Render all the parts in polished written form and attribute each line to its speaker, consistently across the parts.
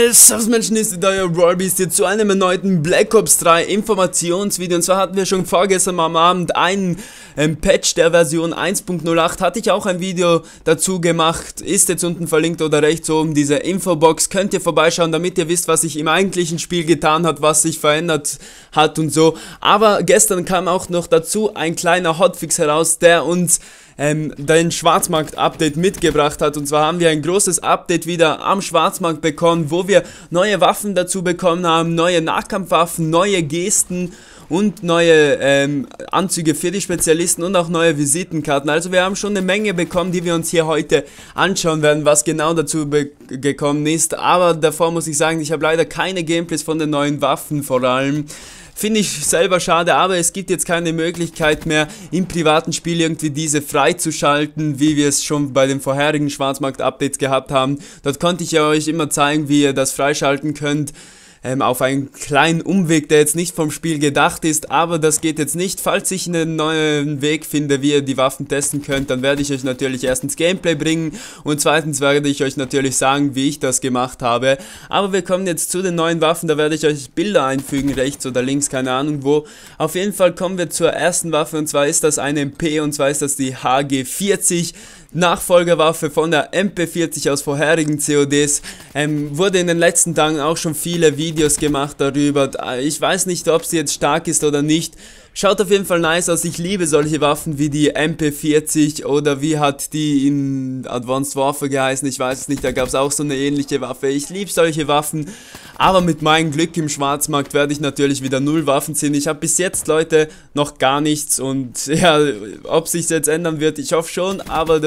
Speaker 1: Servus Menschen, ist euer Rollbeast hier zu einem erneuten Black Ops 3 Informationsvideo. Und zwar hatten wir schon vorgestern am Abend einen Patch der Version 1.08. Hatte ich auch ein Video dazu gemacht, ist jetzt unten verlinkt oder rechts oben diese Infobox. Könnt ihr vorbeischauen, damit ihr wisst, was sich im eigentlichen Spiel getan hat, was sich verändert hat und so. Aber gestern kam auch noch dazu ein kleiner Hotfix heraus, der uns den Schwarzmarkt-Update mitgebracht hat. Und zwar haben wir ein großes Update wieder am Schwarzmarkt bekommen, wo wir neue Waffen dazu bekommen haben, neue Nahkampfwaffen, neue Gesten und neue Anzüge für die Spezialisten und auch neue Visitenkarten. Also wir haben schon eine Menge bekommen, die wir uns hier heute anschauen werden, was genau dazu gekommen ist. Aber davor muss ich sagen, ich habe leider keine Gameplays von den neuen Waffen vor allem. Finde ich selber schade, aber es gibt jetzt keine Möglichkeit mehr, im privaten Spiel irgendwie diese freizuschalten, wie wir es schon bei den vorherigen Schwarzmarkt-Updates gehabt haben. Dort konnte ich ja euch immer zeigen, wie ihr das freischalten könnt. Auf einen kleinen Umweg, der jetzt nicht vom Spiel gedacht ist, aber das geht jetzt nicht. Falls ich einen neuen Weg finde, wie ihr die Waffen testen könnt, dann werde ich euch natürlich erstens Gameplay bringen und zweitens werde ich euch natürlich sagen, wie ich das gemacht habe. Aber wir kommen jetzt zu den neuen Waffen, da werde ich euch Bilder einfügen, rechts oder links, keine Ahnung wo. Auf jeden Fall kommen wir zur ersten Waffe und zwar ist das eine MP und zwar ist das die HG40. Nachfolgerwaffe von der MP40 aus vorherigen CODs, wurde in den letzten Tagen auch schon viele Videos gemacht darüber. Ich weiß nicht, ob sie jetzt stark ist oder nicht. Schaut auf jeden Fall nice aus. Ich liebe solche Waffen wie die MP40 oder wie hat die in Advanced Warfare geheißen, ich weiß es nicht, da gab es auch so eine ähnliche Waffe. Ich liebe solche Waffen, aber mit meinem Glück im Schwarzmarkt werde ich natürlich wieder 0 Waffen ziehen. Ich habe bis jetzt, Leute, noch gar nichts und ja, ob sich jetzt ändern wird, ich hoffe schon, aber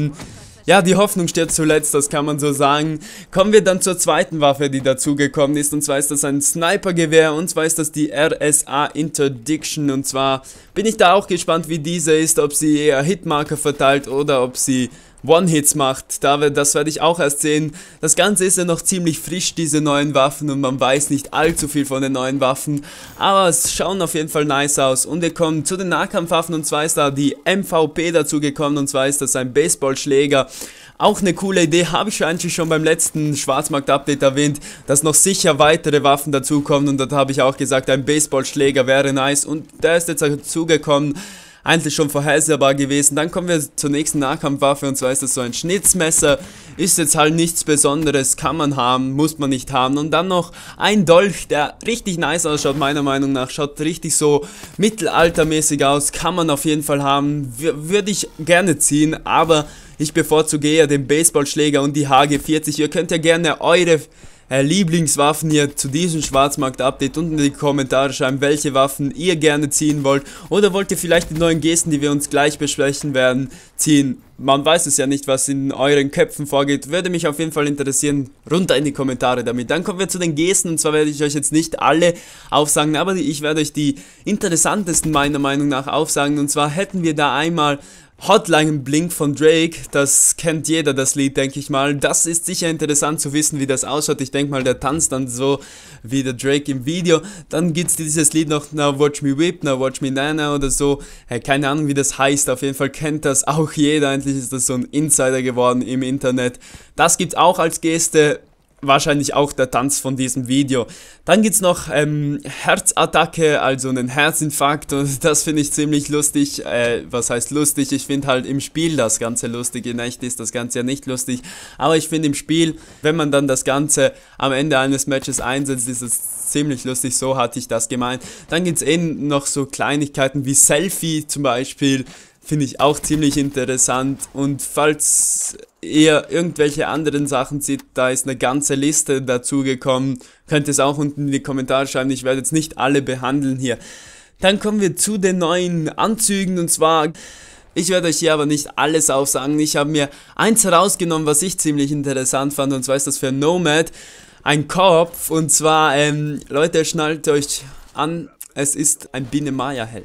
Speaker 1: die Hoffnung stirbt zuletzt, das kann man so sagen. Kommen wir dann zur zweiten Waffe, die dazugekommen ist. Und zwar ist das ein Snipergewehr. Und zwar ist das die RSA Interdiction. Und zwar bin ich da auch gespannt, wie diese ist. Ob sie eher Hitmarker verteilt oder ob sie One-Hits macht. Das werde ich auch erst sehen. Das Ganze ist ja noch ziemlich frisch, diese neuen Waffen. Und man weiß nicht allzu viel von den neuen Waffen. Aber es schauen auf jeden Fall nice aus. Und wir kommen zu den Nahkampfwaffen. Und zwar ist da die MVP dazu gekommen. Und zwar ist das ein Baseballschläger. Auch eine coole Idee, habe ich eigentlich schon beim letzten Schwarzmarkt-Update erwähnt, dass noch sicher weitere Waffen dazukommen. Und dort habe ich auch gesagt, ein Baseballschläger wäre nice. Und der ist jetzt dazugekommen. Eigentlich schon vorhersehbar gewesen. Dann kommen wir zur nächsten Nahkampfwaffe und zwar ist das so ein Schnitzmesser. Ist jetzt halt nichts Besonderes, kann man haben, muss man nicht haben. Und dann noch ein Dolch, der richtig nice ausschaut, meiner Meinung nach. Schaut richtig so mittelaltermäßig aus, kann man auf jeden Fall haben. Würde ich gerne ziehen, aber ich bevorzuge eher den Baseballschläger und die HG40. Ihr könnt ja gerne eure Lieblingswaffen hier zu diesem Schwarzmarkt-Update unten in die Kommentare schreiben, welche Waffen ihr gerne ziehen wollt. Oder wollt ihr vielleicht die neuen Gesten, die wir uns gleich besprechen werden, ziehen? Man weiß es ja nicht, was in euren Köpfen vorgeht. Würde mich auf jeden Fall interessieren. Runter in die Kommentare damit. Dann kommen wir zu den Gesten. Und zwar werde ich euch jetzt nicht alle aufsagen, aber ich werde euch die interessantesten meiner Meinung nach aufsagen. Und zwar hätten wir da einmal Hotline Blink von Drake, das kennt jeder, das Lied, denke ich mal. Das ist sicher interessant zu wissen, wie das ausschaut. Ich denke mal, der tanzt dann so wie der Drake im Video. Dann gibt es dieses Lied noch, Now Watch Me Whip, Now Watch Me Nana oder so. Keine Ahnung, wie das heißt, auf jeden Fall kennt das auch jeder. Eigentlich ist das so ein Insider geworden im Internet. Das gibt es auch als Geste. Wahrscheinlich auch der Tanz von diesem Video. Dann gibt es noch Herzattacke, also einen Herzinfarkt und das finde ich ziemlich lustig. Was heißt lustig? Ich finde halt im Spiel das Ganze lustig, in echt ist das Ganze ja nicht lustig. Aber ich finde im Spiel, wenn man dann das Ganze am Ende eines Matches einsetzt, ist es ziemlich lustig, so hatte ich das gemeint. Dann gibt es noch so Kleinigkeiten wie Selfie zum Beispiel. Finde ich auch ziemlich interessant und falls ihr irgendwelche anderen Sachen seht, da ist eine ganze Liste dazu gekommen, könnt ihr es auch unten in die Kommentare schreiben, ich werde jetzt nicht alle behandeln hier. Dann kommen wir zu den neuen Anzügen und zwar, ich werde euch hier aber nicht alles aufsagen, ich habe mir eins herausgenommen, was ich ziemlich interessant fand und zwar ist das für Nomad ein Kopf und zwar, Leute, schnallt euch an, es ist ein Biene-Maya-Helm.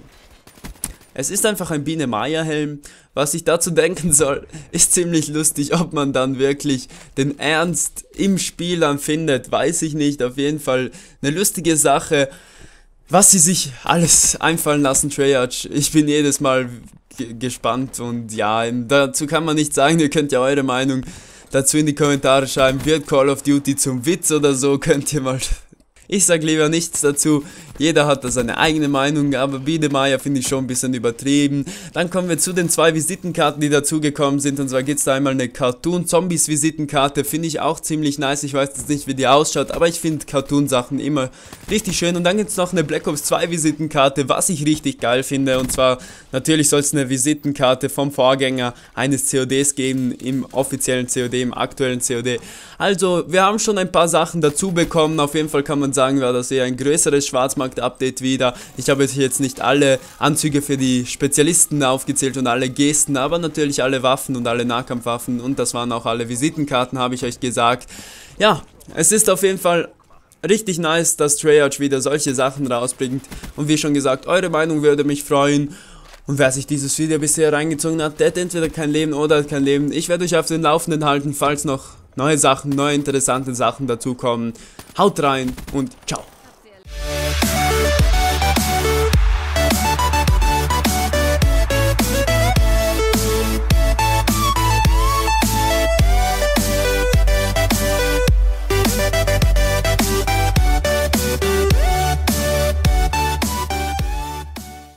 Speaker 1: Es ist einfach ein Biene-Maya-Helm. Was ich dazu denken soll, ist ziemlich lustig. Ob man dann wirklich den Ernst im Spiel dann findet, weiß ich nicht. Auf jeden Fall eine lustige Sache. Was sie sich alles einfallen lassen, Treyarch. Ich bin jedes Mal gespannt und ja, dazu kann man nichts sagen. Ihr könnt ja eure Meinung dazu in die Kommentare schreiben, wird Call of Duty zum Witz oder so, könnt ihr mal... Ich sag lieber nichts dazu, jeder hat da seine eigene Meinung, aber Biedermeier finde ich schon ein bisschen übertrieben. Dann kommen wir zu den 2 Visitenkarten, die dazugekommen sind, und zwar gibt es da einmal eine Cartoon-Zombies-Visitenkarte, finde ich auch ziemlich nice, ich weiß jetzt nicht, wie die ausschaut, aber ich finde Cartoon-Sachen immer richtig schön. Und dann gibt es noch eine Black Ops 2 Visitenkarte, was ich richtig geil finde, und zwar natürlich soll es eine Visitenkarte vom Vorgänger eines CODs geben, im offiziellen COD, im aktuellen COD. Also, wir haben schon ein paar Sachen dazu bekommen, auf jeden Fall kann man sagen, war das eher ein größeres Schwarzmarkt-Update wieder. Ich habe jetzt nicht alle Anzüge für die Spezialisten aufgezählt und alle Gesten, aber natürlich alle Waffen und alle Nahkampfwaffen, und das waren auch alle Visitenkarten, habe ich euch gesagt. Ja, es ist auf jeden Fall richtig nice, dass Treyarch wieder solche Sachen rausbringt, und wie schon gesagt, eure Meinung würde mich freuen. Und wer sich dieses Video bisher reingezogen hat, der hat entweder kein Leben oder kein Leben. Ich werde euch auf den Laufenden halten, falls noch neue Sachen, neue interessante Sachen dazukommen. Haut rein und ciao.